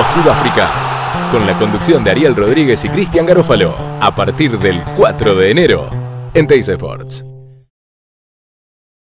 Sudáfrica, con la conducción de Ariel Rodríguez y Cristian Garófalo, a partir del 4 de enero en Teis Sports.